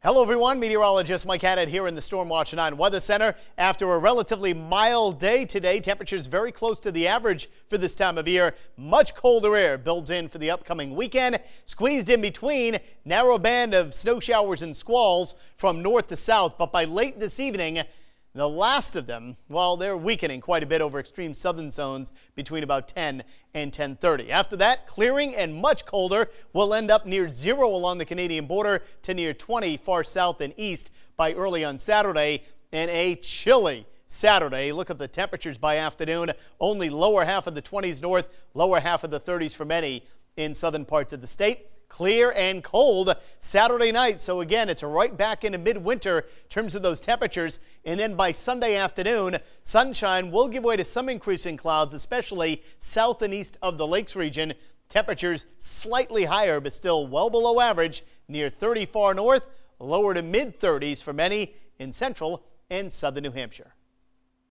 Hello everyone, meteorologist Mike Haddad here in the Storm Watch 9 Weather Center. After a relatively mild day today, temperatures very close to the average for this time of year. Much colder air built in for the upcoming weekend. Squeezed in between, narrow band of snow showers and squalls from north to south. But by late this evening, the last of them, well, they're weakening quite a bit over extreme southern zones between about 10 and 10:30. After that, clearing and much colder. Will end up near 0 along the Canadian border to near 20 far south and east by early on Saturday, and a chilly Saturday. Look at the temperatures by afternoon. Only lower half of the 20s north, lower half of the 30s for many in southern parts of the state. Clear and cold Saturday night. So again, it's right back into midwinter in terms of those temperatures. And then by Sunday afternoon, sunshine will give way to some increasing clouds, especially south and east of the lakes region. Temperatures slightly higher, but still well below average, near 30 far north, lower to mid 30s for many in central and southern New Hampshire.